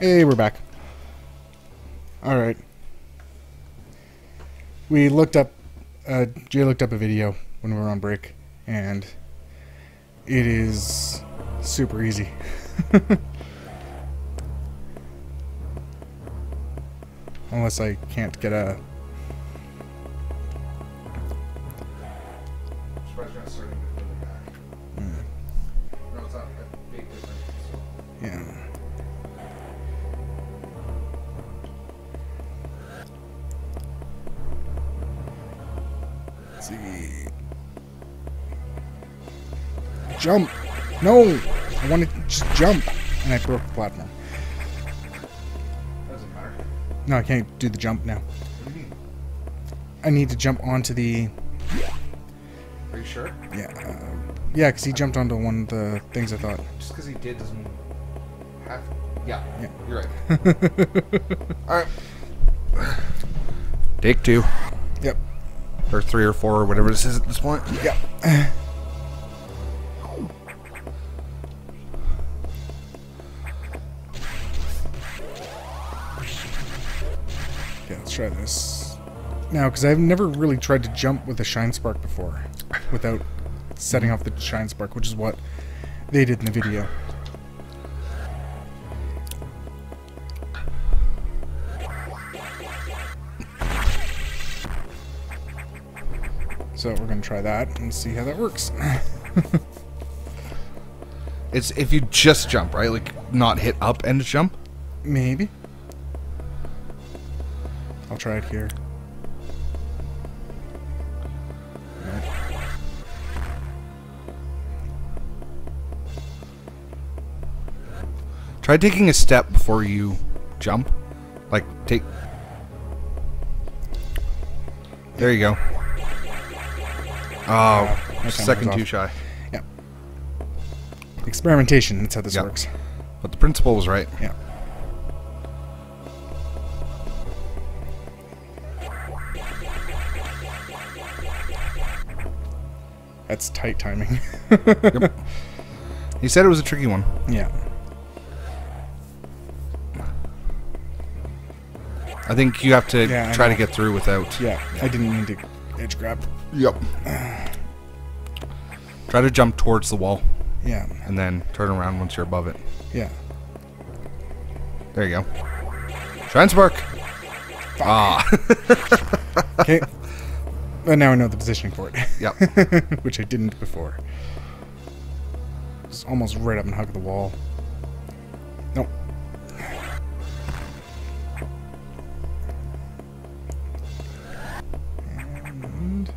Hey, we're back. Alright. We looked up, Jay looked up a video when we were on break, and it is super easy. Unless I can't get a... No, it's not a big difference. Yeah. Let's see. Jump! No! I wanted to just jump! And I broke the platform. Doesn't matter. No, I can't do the jump now. What do you mean? I need to jump onto the... Are you sure? Yeah, yeah, because he jumped onto one of the things I thought. Just because he did doesn't mean have. Yeah, Yeah. you're right. Alright. Take 2. Yep. Or 3 or 4 or whatever this is at this point. Yep. Okay, let's try this. Now, because I've never really tried to jump with a Shine Spark before, without setting off the Shine Spark, which is what they did in the video. So we're going to try that and see how that works. It's if you just jump, right? Like, not hit up and jump? Maybe. I'll try it here. Nope. Try taking a step before you jump. Like, take... There you go. Oh, second too shy. Yeah. Experimentation, that's how this works. But the principle was right. Yeah. That's tight timing. Yep. He said it was a tricky one. Yeah. I think you have to Yeah, try to get through without... Yeah, I didn't mean to edge grab. Yep. Try to jump towards the wall. Yeah. And then turn around once you're above it. Yeah. There you go. Shine Spark! Ah. Okay. But now I know the positioning for it. Yep. Which I didn't before. It's almost right up and hug the wall. Nope. And...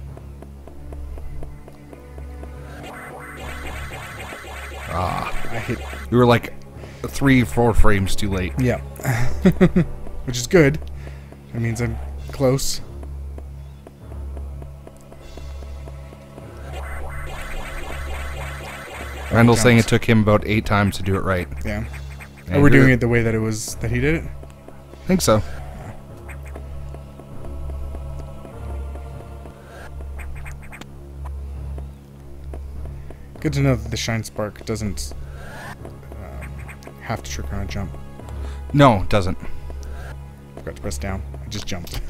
Ah. I hit... You were like 3-4 frames too late. Yeah. Which is good. That means I'm close. Randall's saying it took him about 8 times to do it right. Yeah. And Are we doing it the way that it was that he did it? I think so. Good to know that the Shine Spark doesn't have to trigger on a jump. No, it doesn't. Forgot to press down. I just jumped.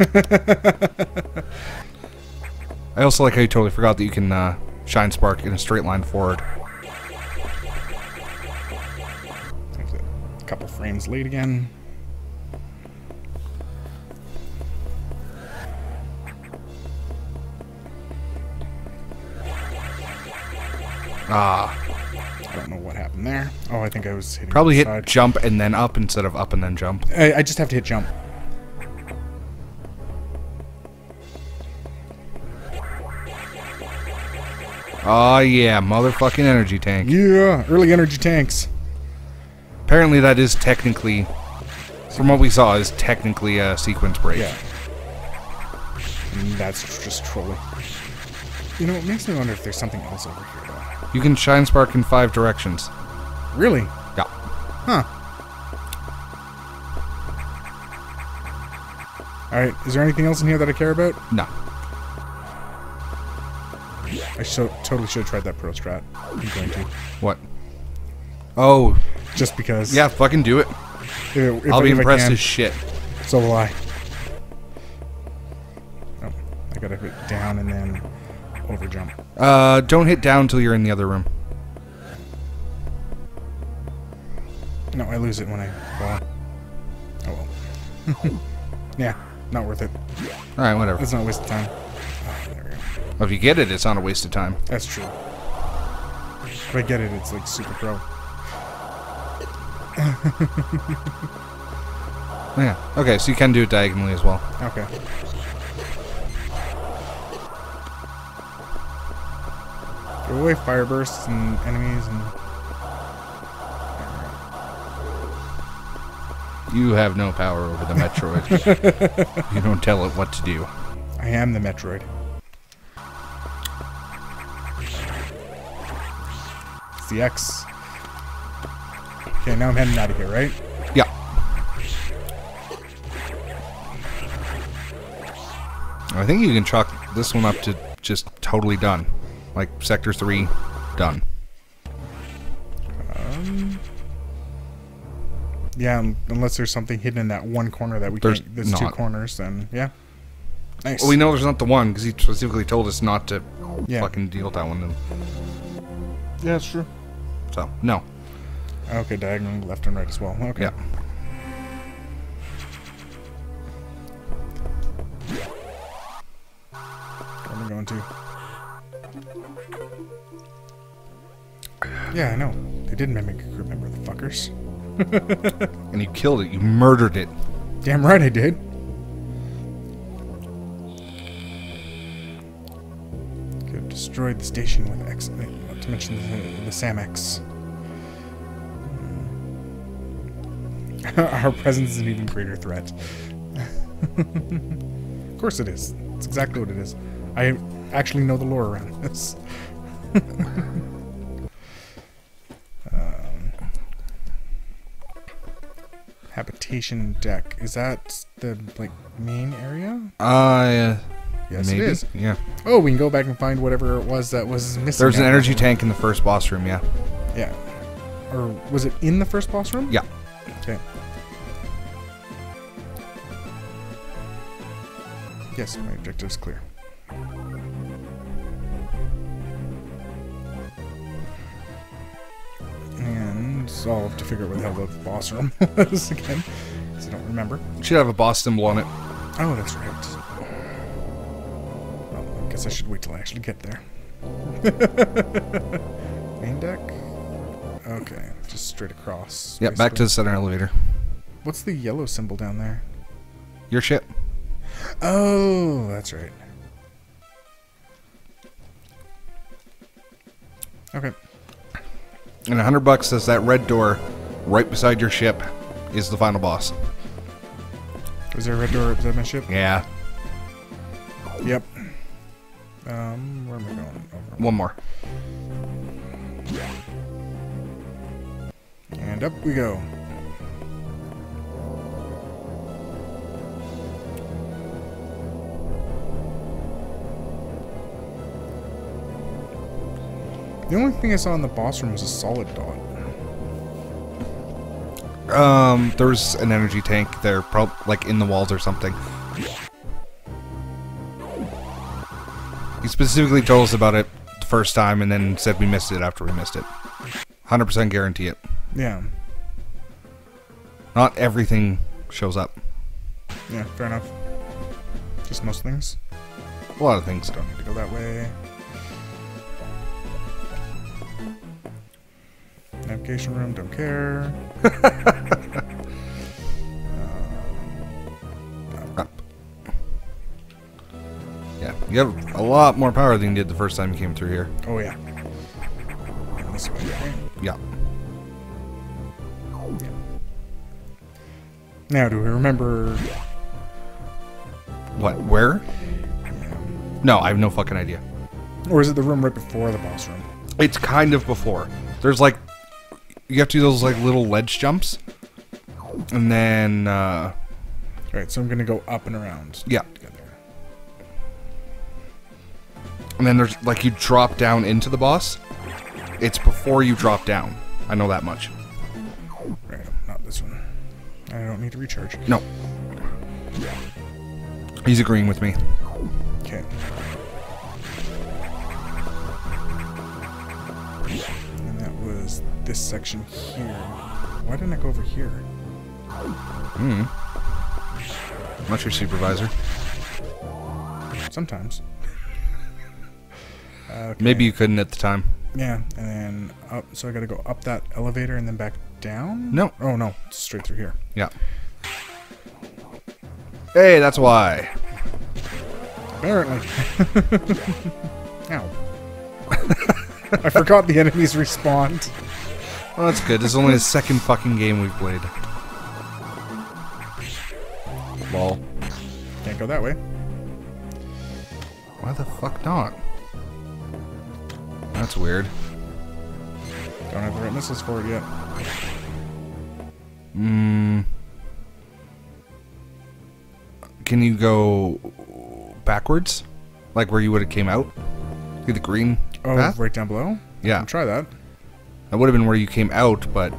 I also like how you totally forgot that you can Shine Spark in a straight line forward. A couple frames late again. Ah. I don't know what happened there. Oh, I think I was hitting Probably the hit side. jump and then up instead of up and then jump. I just have to hit jump. Oh yeah, motherfucking energy tank. Yeah, early energy tanks. Apparently that is technically, from what we saw, is technically a sequence break. Yeah. And that's just trolling. You know, it makes me wonder if there's something else over here, though. You can Shine Spark in 5 directions. Really? Yeah. Huh. Alright, is there anything else in here that I care about? No. I totally should have tried that pro strat. I'm going to. What? Oh. Just because. Yeah, fucking do it. I'll be if I impressed can. as shit. So will I. Oh, I gotta hit down and then over jump. Don't hit down until you're in the other room. No, I lose it when I fall. Oh well. Yeah, not worth it. Alright, whatever. It's not a waste of time. Oh, there we go. Well, if you get it, it's not a waste of time. That's true. If I get it, it's like super pro. Yeah. Okay, so you can do it diagonally as well. Okay. Go away, fire bursts and enemies and... You have no power over the Metroid. You don't tell it what to do. I am the Metroid. It's the X. Okay, now I'm heading out of here, right? Yeah. I think you can chalk this one up to just totally done. Like Sector 3, done. Yeah, unless there's something hidden in that one corner that we There's can't... There's not. 2 corners, then yeah. Nice. Well, we know there's not the one, because he specifically told us not to fucking deal with that one. And yeah, that's true. so, no. Okay, diagonally left and right as well. Okay. Yeah. Where am I going to? Yeah, I know. They did mimic a crew member, the fuckers. And you killed it. You murdered it. Damn right I did. Could have destroyed the station with X, not to mention the Samex. Our presence is an even greater threat. Of course it is. It's exactly what it is. I actually know the lore around this. Habitation deck. Is that the like main area? Yes, maybe. it is. Yeah. Oh, we can go back and find whatever it was that was missing. There's an out energy there. tank in the first boss room, yeah. Yeah. Or was it in the first boss room? Yeah. Okay. Yes, my objective is clear. And so I'll have to figure out where the hell the boss room was again, because I don't remember. It should have a boss symbol on it. Oh, that's right. Well, I guess I should wait till I actually get there. Main deck? Okay, just straight across. Yeah, back to the center elevator. What's the yellow symbol down there? Your ship. Oh, that's right. Okay. And $100 says that red door right beside your ship is the final boss. Was there a red door right beside my ship? Yeah. Yep. Where am I going? Over. One more. And up we go. The only thing I saw in the boss room was a solid dot. There's an energy tank there, like in the walls or something. He specifically told us about it the first time and then said we missed it after we missed it. 100% guarantee it. Yeah. Not everything shows up. Yeah, fair enough. Just most things. A lot of things. Don't need to go that way. Navigation room, don't care. Up. Yeah, you have a lot more power than you did the first time you came through here. Oh yeah. This way, right? Yeah. Now, do we remember? What? Where? No, I have no fucking idea. Or is it the room right before the boss room? It's kind of before. There's like, you have to do those like little ledge jumps, and then Right, so I'm gonna go up and around. yeah, Together. and then there's like you drop down into the boss. It's before you drop down. I know that much. Right, not this one. I don't need to recharge. No. He's agreeing with me. Okay. And that was this section here. Why didn't I go over here? Hmm. Not your supervisor. Sometimes. Okay. Maybe you couldn't at the time. Yeah, and then up. So I gotta go up that elevator and then back down? No. Oh, no. It's straight through here. Yeah. Hey, that's why. Apparently. Ow. I forgot the enemies respawned. Well, that's good. This is only the second fucking game we've played. Lol. Can't go that way. Why the fuck not? That's weird. Don't have the right missiles for it yet. Can you go backwards? Like where you would have came out? See the green path? Right down below? Yeah. I can try that. That would have been where you came out, but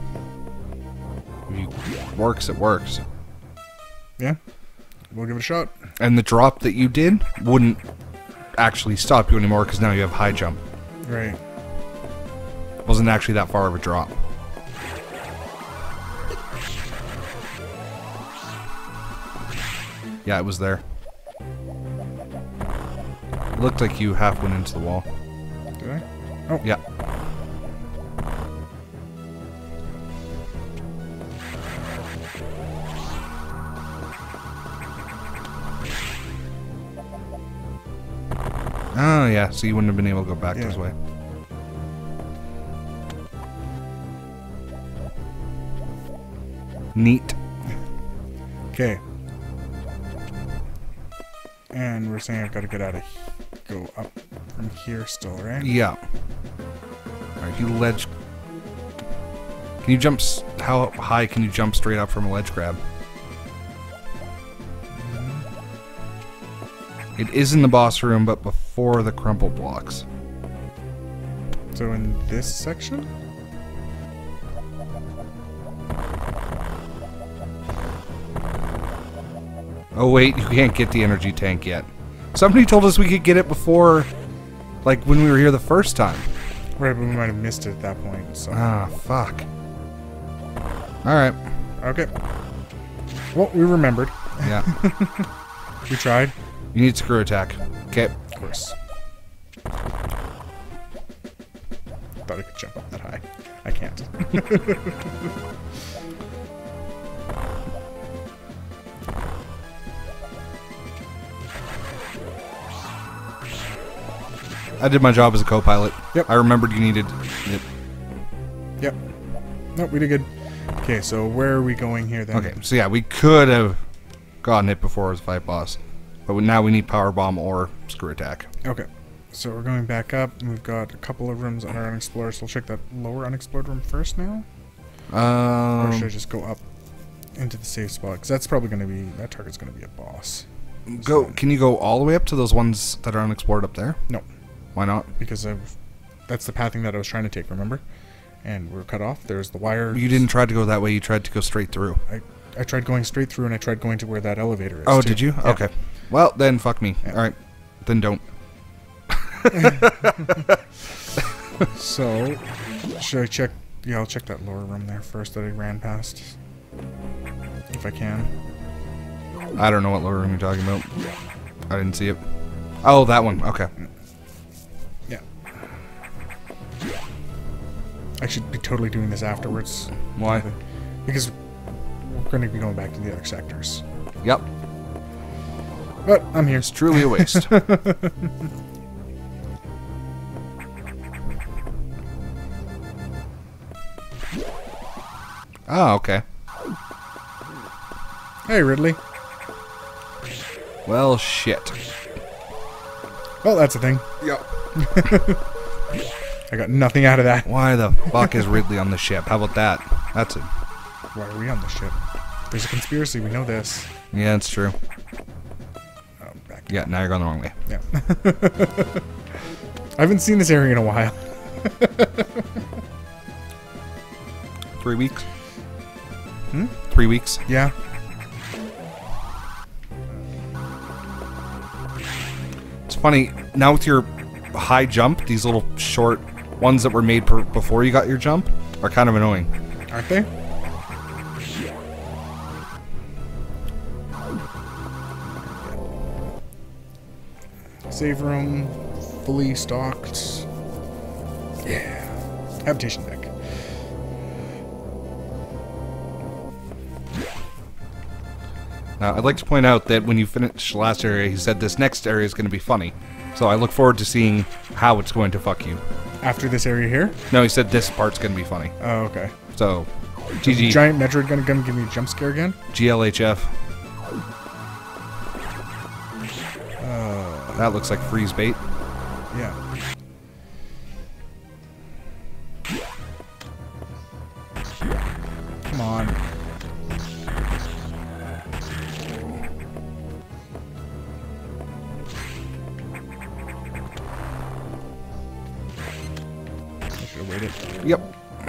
if it works, it works. Yeah. We'll give it a shot. And the drop that you did wouldn't actually stop you anymore because now you have high jump. Right. It wasn't actually that far of a drop. Yeah, it was there. It looked like you half went into the wall. Did I? Oh. Yeah. Oh, yeah, so you wouldn't have been able to go back this way. Neat. Okay. And we're saying I've got to get out of go up from here still, right? Yeah. Alright, you ledge... Can you jump... How high can you jump straight up from a ledge grab? It is in the boss room, but before the crumple blocks. So in this section? Oh wait, you can't get the energy tank yet. Somebody told us we could get it before, like, when we were here the first time. Right, but we might have missed it at that point, so... Ah, fuck. Alright. Okay. Well, we remembered. Yeah. We tried. You need screw attack. Okay. Of course. Thought I could jump up that high. I can't. I did my job as a co-pilot. Yep. I remembered you needed it. Yep. Nope, we did good. Okay, so where are we going here then? Okay, so yeah, we could have gotten it before it was a fight boss. But now we need power bomb or screw attack. Okay. So we're going back up, and we've got a couple of rooms that are unexplored, so we'll check that lower unexplored room first now? Or should I just go up into the safe spot? Because that's probably going to be... That target's going to be a boss. Go. So, Can you go all the way up to those ones that are unexplored up there? no. Why not? Because that's the pathing that I was trying to take, remember? And we're cut off. There's the wire. You didn't try to go that way, you tried to go straight through. I tried going straight through, and I tried going to where that elevator is. Oh, too. did you? Yeah. Okay. Well, then fuck me. Yeah. Alright. Then don't. So, should I check... Yeah, I'll check that lower room there first that I ran past. If I can. I don't know what lower room you're talking about. I didn't see it. Oh, that one. Okay. Yeah. I should be totally doing this afterwards. Why? Because we're going to be going back to the other sectors. Yep. But I'm here. It's truly a waste. Oh, okay. Hey, Ridley. Well, shit. Well, that's a thing. Yep. I got nothing out of that. Why the fuck is Ridley on the ship? How about that? That's it. Why are we on the ship? There's a conspiracy. We know this. Yeah, it's true. Back. Yeah, now you're going the wrong way. Yeah. I haven't seen this area in a while. 3 weeks? Hmm? 3 weeks. Yeah. It's funny, now with your high jump, these little short ones that were made before you got your jump are kind of annoying. Aren't they? Save room, fully stocked. Yeah. Habitation deck. Now, I'd like to point out that when you finish the last area, he said this next area is going to be funny. So I look forward to seeing how it's going to fuck you. After this area here? No, he said this part's going to be funny. Oh, okay. So, GG. Giant Metroid gonna give me a jump scare again? GLHF. That looks like freeze bait. Yeah. Come on. I should have waited. Yep.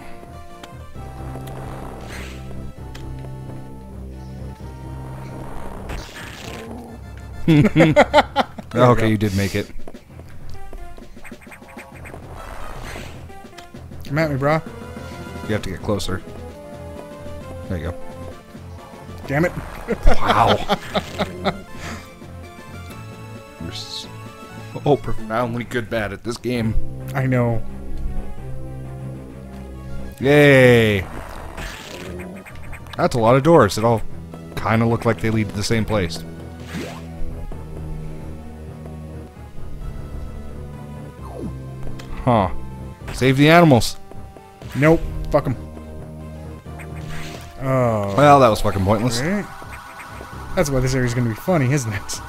Okay, you did make it. Come at me, brah. You have to get closer. There you go. Damn it. Wow. You're so profoundly good bad at this game. I know. Yay. That's a lot of doors. It all kind of look like they lead to the same place. Huh. Save the animals. Nope. Fuck them. Oh. Well, that was fucking pointless. Right. That's why this area's gonna be funny, isn't it?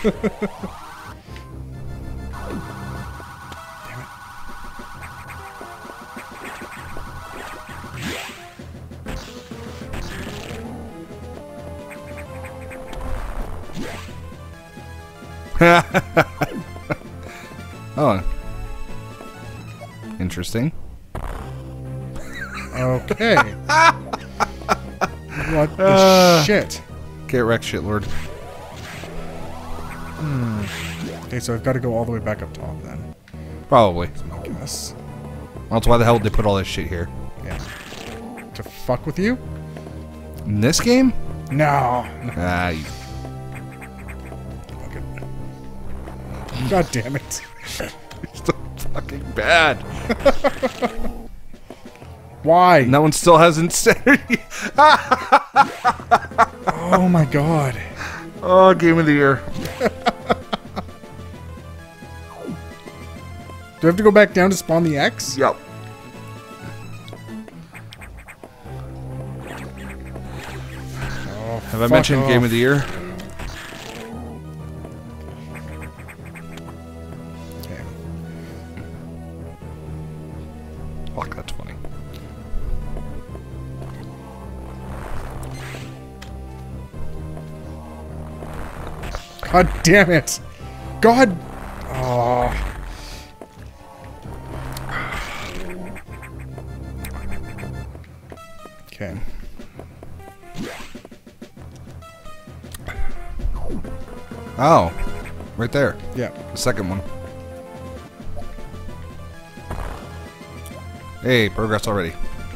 Damn it. Oh. Interesting. Okay. What the shit? Get wrecked, shitlord. Okay, so I've got to go all the way back up top then. Probably. I guess. Well, that's why the hell did they put all this shit here? Yeah. To fuck with you? In this game? No. Ah, you... Fuck it. God damn it. It's so fucking bad. Why? And that one still hasn't centered you. Oh my god. Oh, game of the year. Do I have to go back down to spawn the X? Yep. Oh, Have I mentioned game of the year? Okay. Fuck, that's funny. God damn it. God. Oh. Okay. Oh. Right there. Yeah. The second one. Hey, progress already.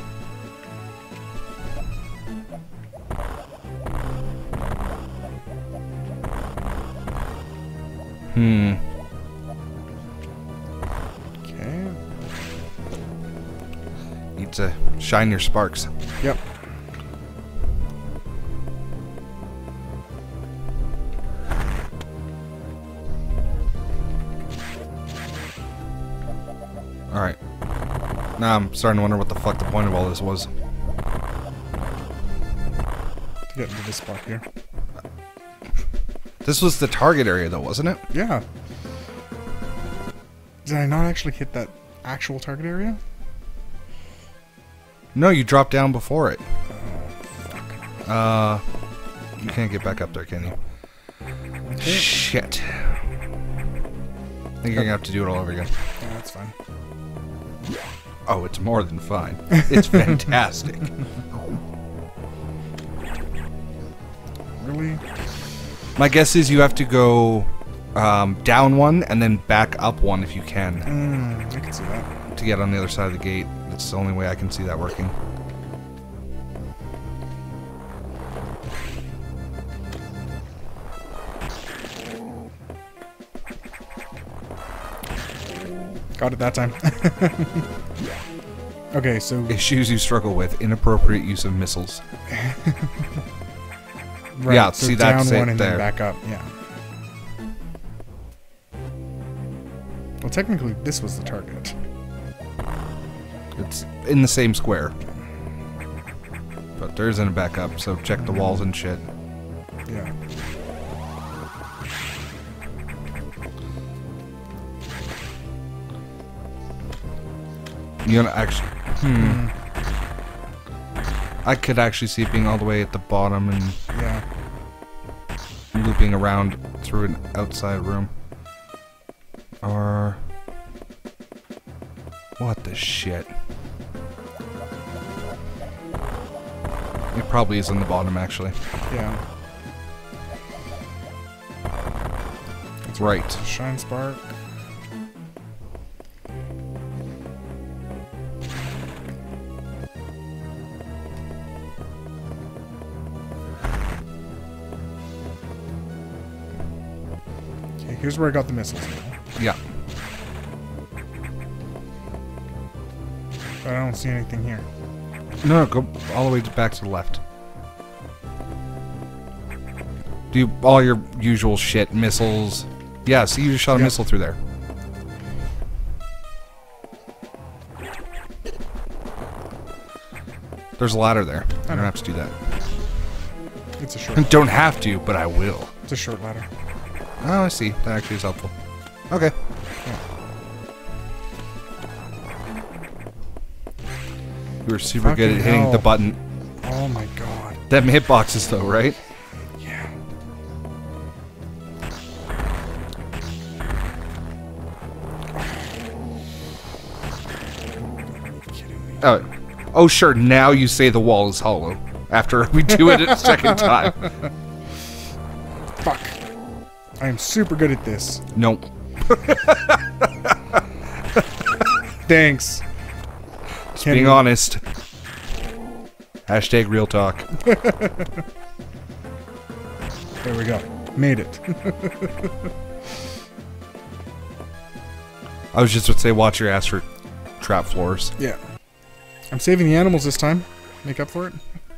Okay. Need to shine your sparks. Yep. Alright. Now I'm starting to wonder what the fuck the point of all this was. To get into this spot here. This was the target area though, wasn't it? Yeah. Did I not actually hit that actual target area? No, you dropped down before it. Oh, fuck. You can't get back up there, can you? Okay. Shit. I think you're gonna have to do it all over again. Yeah, that's fine. Oh, it's more than fine. It's fantastic. really? My guess is you have to go down one and then back up one if you can. I can see that. To get on the other side of the gate. That's the only way I can see that working. Got it that time. Okay, so... Issues you struggle with. Inappropriate use of missiles. Right, yeah, so see down that's one it and there. then back up, yeah. Well, technically, this was the target. It's in the same square. But there isn't a backup, so check the walls and shit. Yeah. You know, actually... I could actually see it being all the way at the bottom and Yeah. looping around through an outside room. Or... What the shit? It probably is on the bottom, actually. Yeah. That's right. Shine Spark. Okay, here's where I got the missiles. Yeah. But I don't see anything here. No, go all the way back to the left. Do all your usual shit, missiles. Yeah, see, you just shot a missile through there. There's a ladder there. I don't have to do that. It's a short. Don't have to, but I will. It's a short ladder. Oh, I see. That actually is helpful. Okay. You were super good at hitting the button. Oh my god. Them hitboxes, though, right? Yeah. Are you kidding me? Oh, sure. Now you say the wall is hollow. After we do it a second time. Fuck. I am super good at this. Nope. Thanks. Just being honest. Hashtag real talk. There we go. Made it. I was just about to say, watch your ass for trap floors. Yeah. I'm saving the animals this time. Make up for it.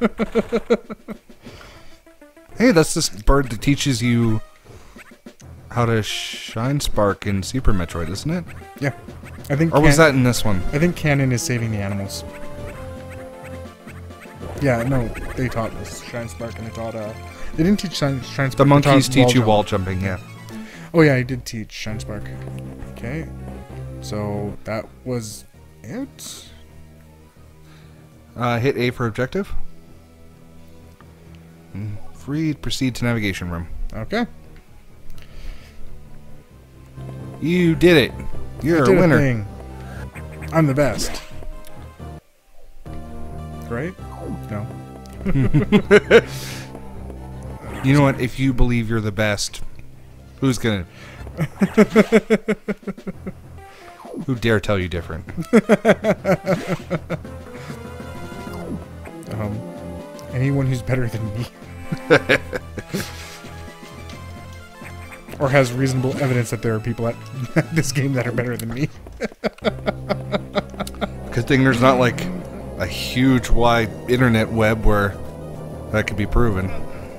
Hey, that's this bird that teaches you how to shine spark in Super Metroid, isn't it? Yeah. I think. Or was that in this one? I think Canon is saving the animals. Yeah, no, they taught us Shine Spark and they taught, they didn't teach Shine Spark. The monkeys teach you wall jumping, yeah. Oh yeah, I did teach Shine Spark. Okay. So, that was it? Hit A for objective. Free, proceed to navigation room. Okay. You did it. You're a winner. Thing. I'm the best. Right? No. You know what? If you believe you're the best, who's gonna... Who dare tell you different? Anyone who's better than me. Or has reasonable evidence that there are people at this game that are better than me. Good thing there's not like a huge wide internet web where that could be proven.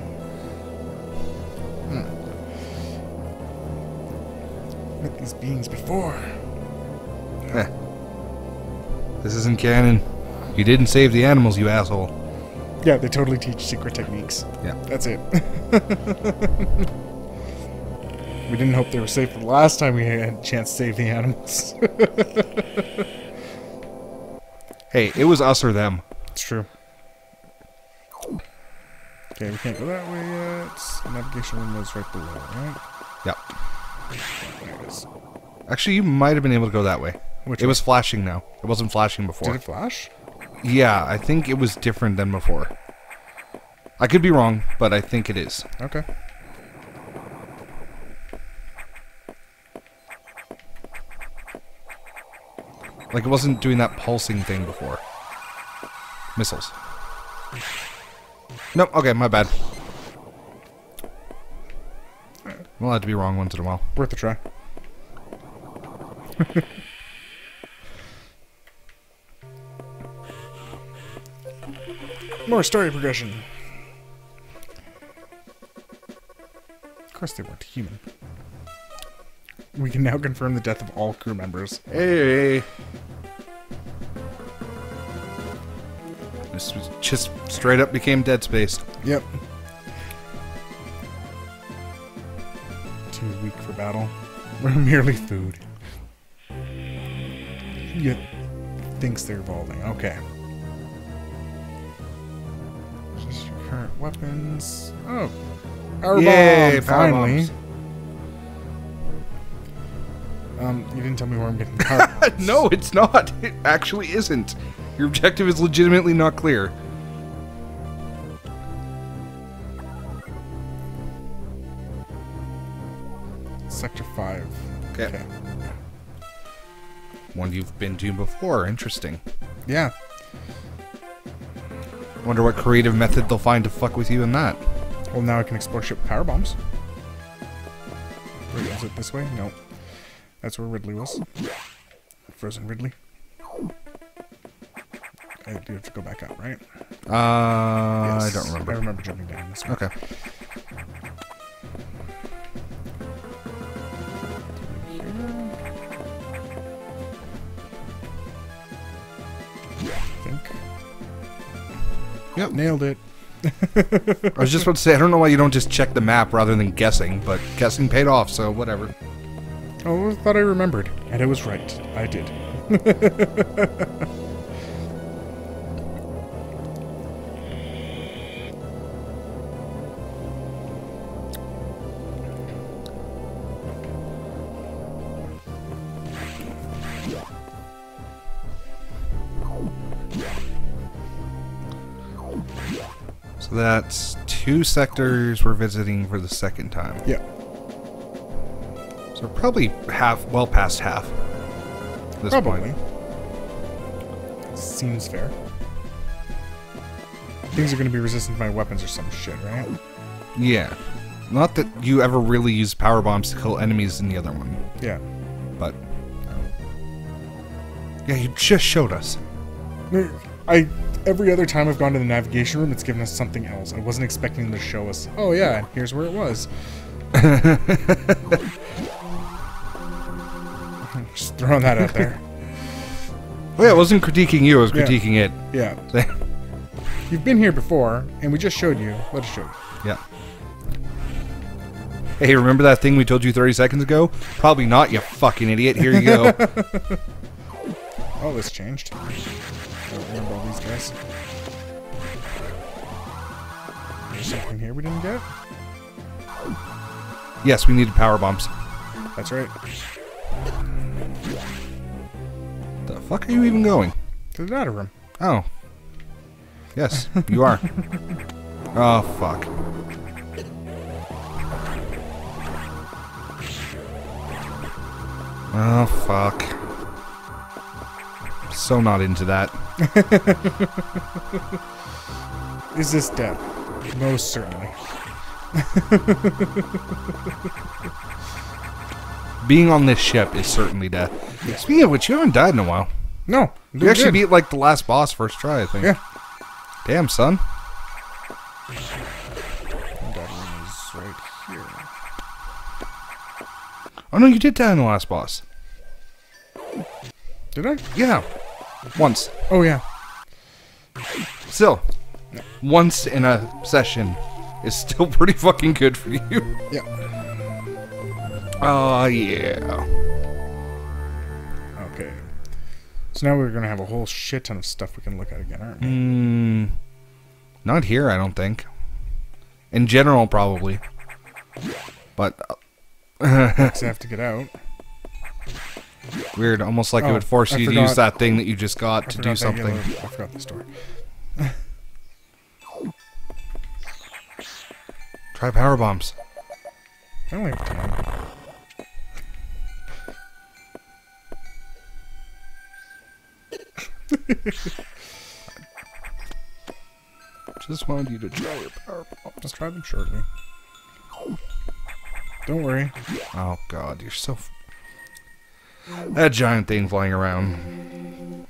Met these beings before. Eh. This isn't canon. You didn't save the animals, you asshole. Yeah, they totally teach secret techniques. Yeah. That's it. We didn't hope they were safe for the last time we had a chance to save the animals. Hey, it was us or them. It's true. Okay, we can't go that way yet. The navigation room was right below, right? Yep. There it is. Actually, you might have been able to go that way. Which it way? was flashing now. It wasn't flashing before. Did it flash? Yeah, I think it was different than before. I could be wrong, but I think it is. Okay. Like it wasn't doing that pulsing thing before. Missiles. Nope, okay, my bad. I'm allowed to be wrong once in a while. Worth a try. More story progression. Of course they weren't human. We can now confirm the death of all crew members. Hey! This was just straight up became Dead Space. Yep. Too weak for battle. We're merely food. Yet thinks they're evolving. Okay. Just your current weapons. Oh. Power Yay, bomb! power Finally. bombs. You didn't tell me where I'm getting power bombs. No, it's not. It actually isn't. Your objective is legitimately not clear. Sector 5. Okay. One you've been to before. Interesting. Yeah. Wonder what creative method they'll find to fuck with you in that. Well, now I can explore ship power bombs. Wait, is it this way? No. That's where Ridley was. Frozen Ridley. I do have to go back up, right? Yes, I don't I remember. remember jumping down this way. Okay. I think. Yep. Nailed it. I was just about to say, I don't know why you don't just check the map rather than guessing, but guessing paid off, so whatever. Oh, I thought I remembered. And it was right. I did. So that's 2 sectors we're visiting for the second time. Yeah. So we're probably well past half. At this Probably. point. Seems fair. Things are going to be resistant to my weapons or some shit, right? Yeah. Not that you ever really use power bombs to kill enemies in the other one, Yeah. but... Yeah, you just showed us. Every other time I've gone to the navigation room, it's given us something else. I wasn't expecting them to show us, oh yeah, here's where it was. Just throwing that out there. Oh yeah, I wasn't critiquing you, I was Yeah. critiquing it. Yeah. You've been here before, and we just showed you. Let us show you. Yeah. Hey, remember that thing we told you 30 seconds ago? Probably not, you fucking idiot. Here you go. Oh, this changed. I don't remember all these guys. There's something here we didn't get? Yes, we needed power bombs. That's right. The fuck are you even going? To the data room. Oh. Yes, you are. Oh, fuck. Oh, fuck. So not into that. Is this death? Most certainly. Being on this ship is certainly death. Yes. Speaking of which, you haven't died in a while. No. You actually beat, like, the last boss first try, I think. Yeah. Damn, son. The data room is right here. Oh, no, you did die in the last boss. Did I? Yeah. Once. Oh, yeah. Still. Once in a session is still pretty fucking good for you. Yeah. Oh, yeah. Okay. So now we're going to have a whole shit ton of stuff we can look at again, aren't we? Not here, I don't think. In general, probably. But... Because I have to get out. Weird, almost like it Oh, would force I you to forgot. use that thing that you just got to do Forgot that something. I forgot this door. Try power bombs. I only have 10. Just wanted you to try your power bombs. Just try them shortly. Don't worry. Oh god, you're so... That giant thing flying around.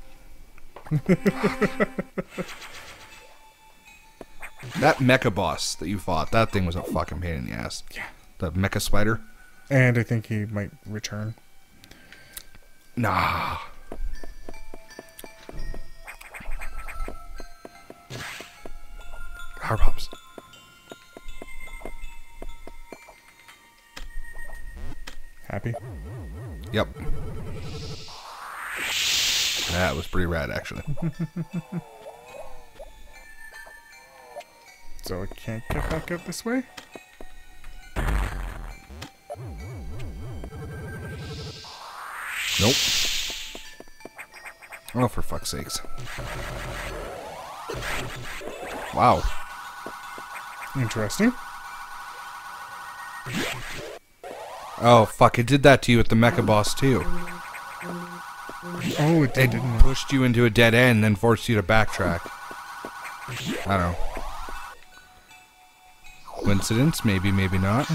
That mecha boss that you fought, that thing was a fucking pain in the ass. Yeah. The mecha spider. And I think he might return. Nah. Power bombs. Happy? Yep. That was pretty rad, actually. So I can't get back out this way? Nope. Oh, for fuck's sakes. Wow. Interesting. Oh, fuck. It did that to you with the mecha boss, too. Oh, it did, didn't it? Pushed you into a dead end and then forced you to backtrack. I don't know. Coincidence? Maybe, maybe not.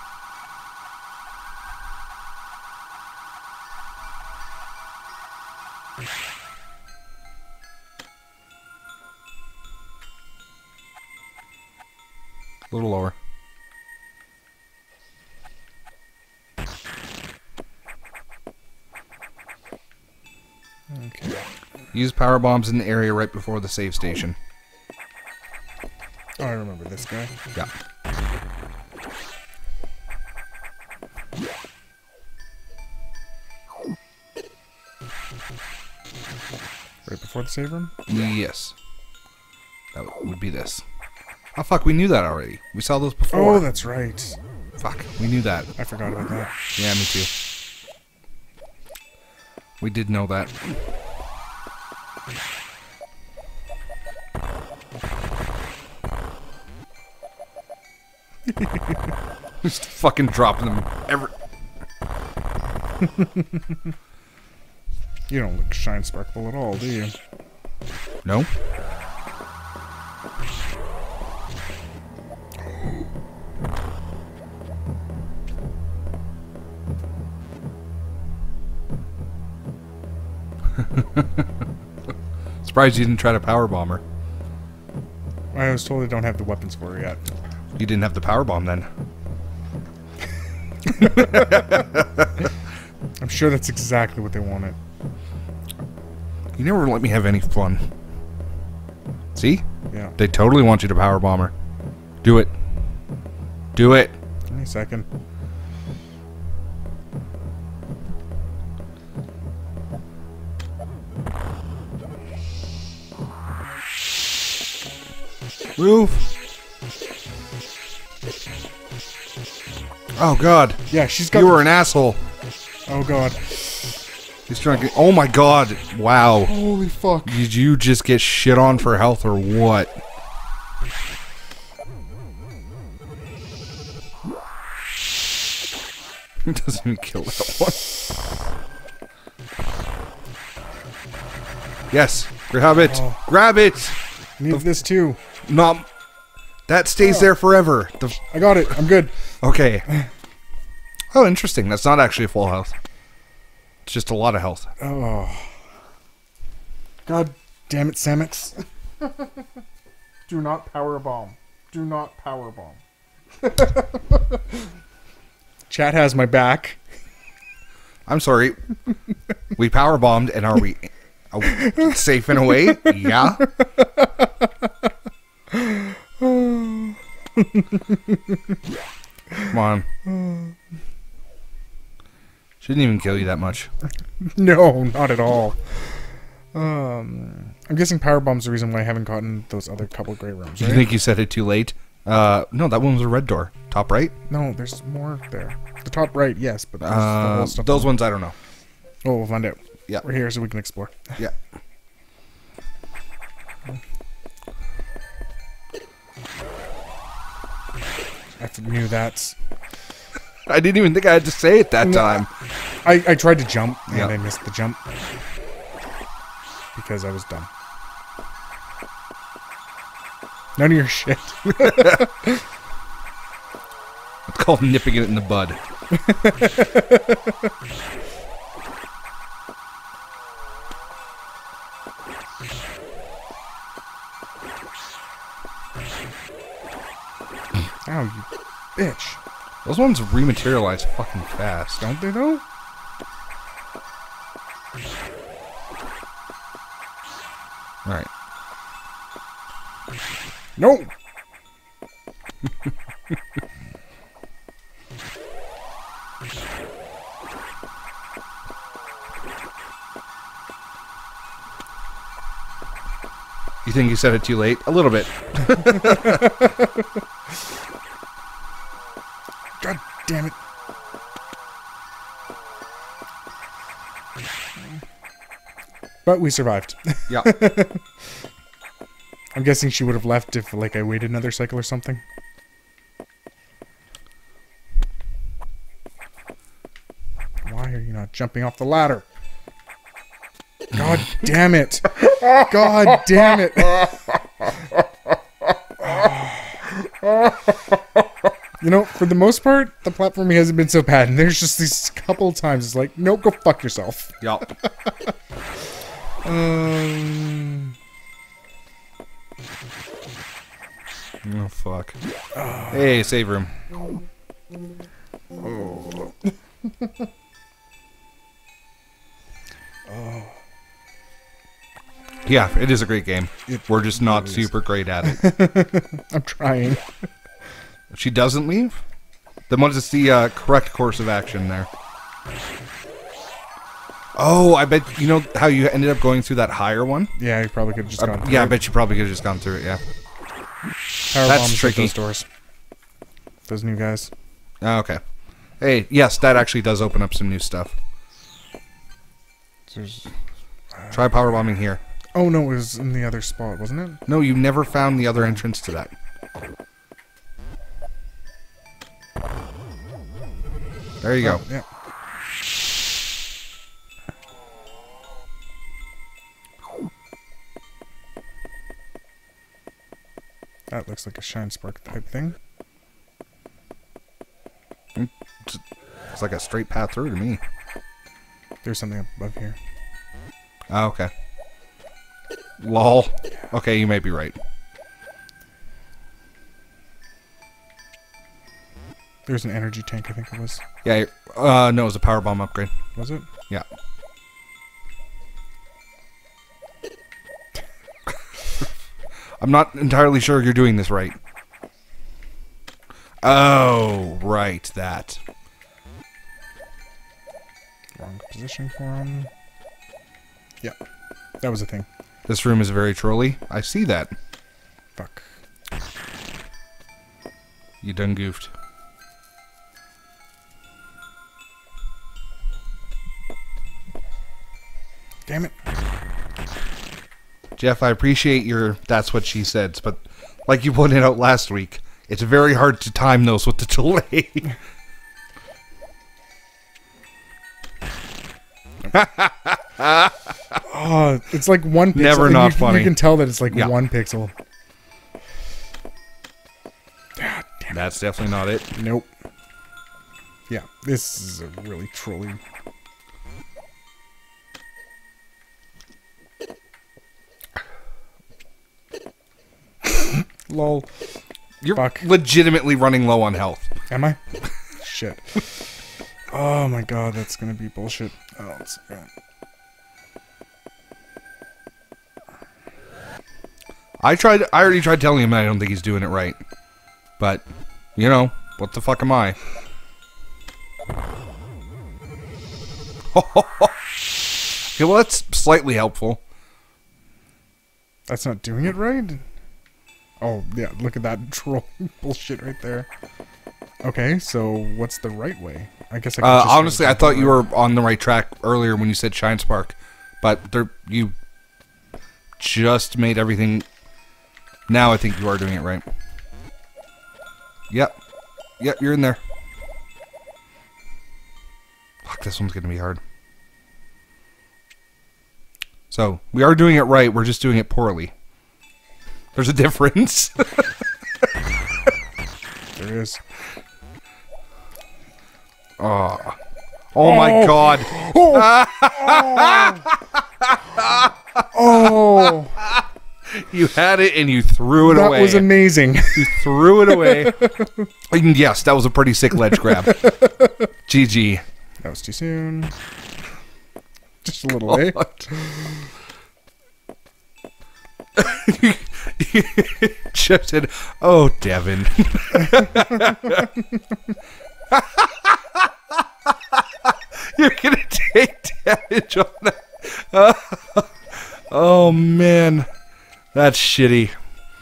A little lower. Okay. Use power bombs in the area right before the save station. Oh, I remember this guy. Yeah. Right before the save room? Yes. That would be this. Oh, fuck, we knew that already. We saw those before. Oh, that's right. Fuck, we knew that. I forgot about that. Yeah, me too. We did know that. Just fucking dropping them ever. You don't look shine sparkle at all, do you? No? Surprised you didn't try to power bomb her. I was told I don't have the weapons for her yet. You didn't have the power bomb then. I'm sure that's exactly what they wanted. You never let me have any fun. See? Yeah. They totally want you to power bomb her. Do it. Do it. Give me a second. Move. Oh god. Yeah, she's got... You were an asshole. Oh god. He's trying to get... Oh my god. Wow. Holy fuck. Did you just get shit on for health or what? It doesn't even kill that one. Yes. Grab it. Oh. Grab it. Need this too. No. That stays there forever. I got it. I'm good. Okay. Oh, interesting. That's not actually a full health. It's just a lot of health. Oh. God damn it, Samus. Do not power bomb. Do not power bomb. Chat has my back. I'm sorry. We power bombed, and are we safe in a way? Yeah. Come on. Shouldn't even kill you that much. No, not at all. I'm guessing power bomb's the reason why I haven't gotten those other couple gray rooms, Do right? you think you said it too late? No, that one was a red door. Top right? No, there's more there. The top right, yes, but there's the whole stuff. Those ones, I don't know. Oh, we'll find out. Yeah. We're here so we can explore. Yeah. I knew that. I didn't even think I had to say it that time. I tried to jump, and Yep. I missed the jump. Because I was dumb. None of your shit. It's called nipping it in the bud. Ow, you bitch. Those ones rematerialize fucking fast. Don't they, though? Alright. No! You think you said it too late? A little bit. God damn it. But we survived. Yeah. I'm guessing she would have left if, like, I waited another cycle or something. Why are you not jumping off the ladder? God damn it. God damn it. You know, for the most part, the platforming hasn't been so bad. And there's just these couple times it's like, no, go fuck yourself. Yup. Oh, fuck. Hey, save room. Oh. Yeah, it is a great game. We're just not super great at it. I'm trying. She doesn't leave? Then what is the correct course of action there? Oh, I bet, you know how you ended up going through that higher one? Yeah, you probably could have just gone through Yeah, I it. bet you probably could have just gone through it, yeah. Power That's bombs tricky. Those doors. Those new guys. Oh, okay. Hey, yes, that actually does open up some new stuff. There's, Try power bombing here. oh no, it was in the other spot, wasn't it? No, you never found the other entrance to that. There you go. Yeah. That looks like a shine spark type thing. It's like a straight path through to me. There's something up above here. Oh, okay. Lol. Okay, you may be right. There's an energy tank, I think it was. Yeah, no, it was a power bomb upgrade. Was it? Yeah. I'm not entirely sure you're doing this right. Oh, right, that. Wrong position for him. Yeah, that was a thing. This room is very trolly. I see that. Fuck. You done goofed. Damn it. Jeff, I appreciate your that's what she said, but like you pointed out last week, it's very hard to time those with the delay. Oh, it's like one pixel. Never and not you, funny. You can tell that it's like Yeah. 1 pixel. Ah, damn it. That's definitely not it. Nope. Yeah, this is a really trolly. Lol. You're Fuck. legitimately running low on health. Am I? Shit. Oh my god, that's gonna be bullshit. Oh, it's I already tried telling him I don't think he's doing it right. But, you know, what the fuck am I? Okay, well that's slightly helpful. That's not doing it right? Oh, yeah, look at that troll bullshit right there. Okay, so what's the right way? I guess I could just honestly, I jump thought you over. were on the right track earlier when you said Shine Spark. But you just made everything... Now I think you are doing it right. Yep. Yep, you're in there. Fuck, this one's gonna be hard. So, we are doing it right, we're just doing it poorly. There's a difference. There is. Oh. Oh my god. Oh. You had it and you threw it away. That was amazing. You threw it away. And yes, that was a pretty sick ledge grab. GG. That was too soon. Just a little, eh? Just said, oh, Devin. You're going to take damage on that. Oh, man. That's shitty.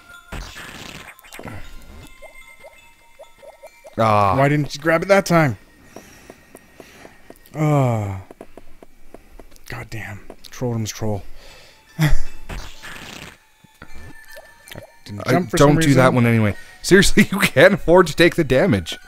Ah. Why didn't you grab it that time? Oh. God damn. Trolldom's troll. Didn't jump for some Don't do that one anyway. Seriously, you can't afford to take the damage.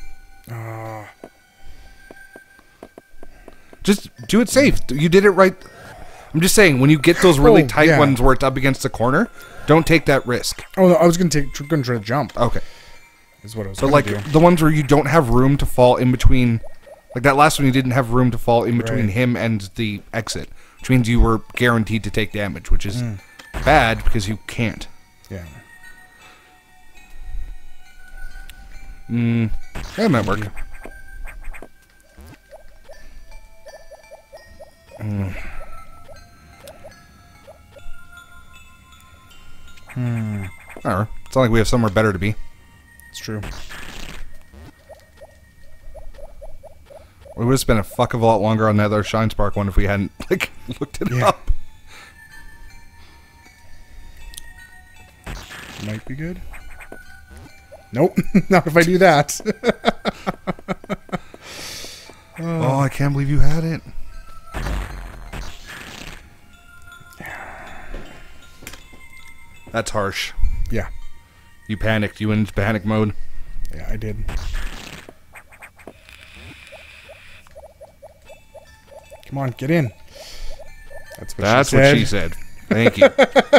Just do it safe. You did it right. I'm just saying, when you get those really tight ones where it's up against the corner, don't take that risk. Oh no, I was gonna try to jump. Okay. Is what I was. So like the ones where you don't have room to fall in between, like that last one, you didn't have room to fall in between him and the exit, which means you were guaranteed to take damage, which is bad because you can't. Yeah. That might work. Alright. It's not like we have somewhere better to be. It's true. We would have spent a fuck of a lot longer on that other Shine Spark one if we hadn't, like, looked it up. Might be good. Nope. Not if I do that. Oh, I can't believe you had it. That's harsh. Yeah. You panicked. You went into panic mode. Yeah, I did. Come on, get in. That's what she said. Thank you.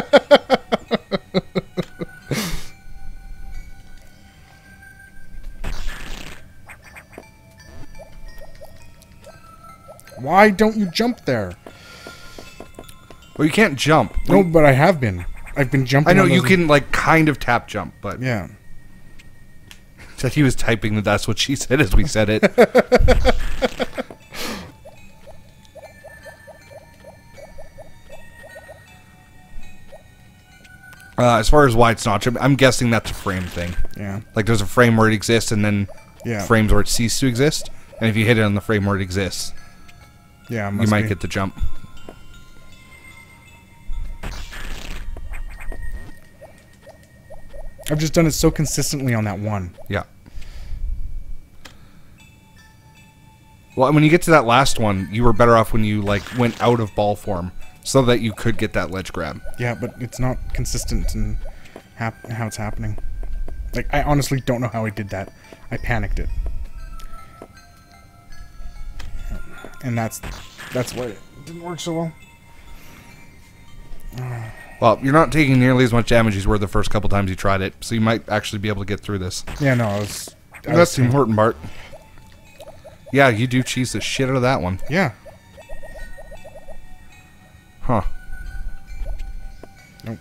Why don't you jump there? Well, you can't jump. No, but I have been. I've been jumping. I know you can, like, kind of tap jump, but... Yeah. Said he was typing that that's what she said as we said it. As far as why it's not, I'm guessing that's a frame thing. Yeah. Like, there's a frame where it exists, and then frames where it ceases to exist. And if you hit it on the frame where it exists, you might get the jump. I've just done it so consistently on that one. Yeah. Well, when you get to that last one, you were better off when you, like, went out of ball form so that you could get that ledge grab. Yeah, but it's not consistent in how it's happening. Like, I honestly don't know how I did that. I panicked it. And that's why it didn't work so well. Well, you're not taking nearly as much damage as you were the first couple times you tried it, so you might actually be able to get through this. Yeah, no, that's the important part. Yeah, you do cheese the shit out of that one. Yeah. Huh. Nope.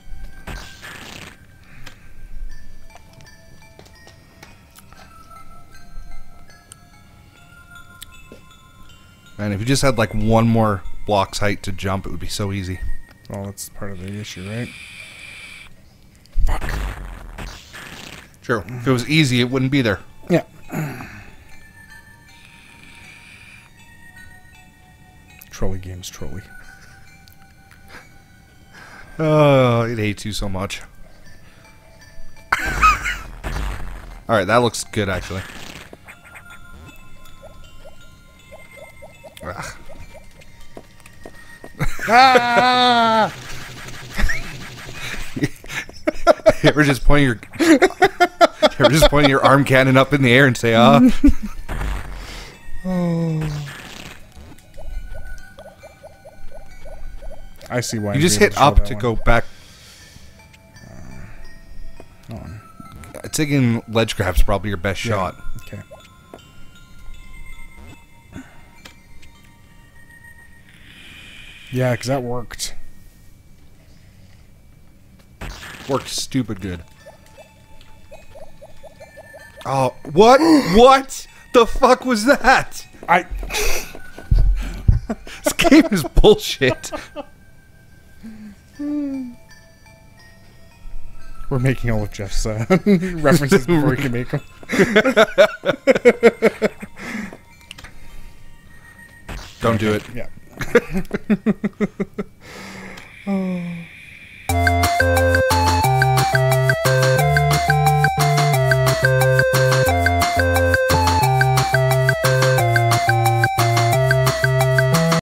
Man, if you just had like one more block's height to jump, it would be so easy. Well, that's part of the issue, right? Fuck. Sure. If it was easy, it wouldn't be there. Yeah. Trolley games, trolley. Oh, it hates you so much. Alright, that looks good, actually. Ugh. Ah! You ever just point your Or just point your arm cannon up in the air and say, ah. I see why. You just hit up to go back. Hold on. Taking ledge grab's probably your best shot. Okay. Yeah, because that worked. Worked stupid good. Oh, what? What the fuck was that? This game is bullshit. We're making all of Jeff's references before we can make them. Don't do it. Yeah.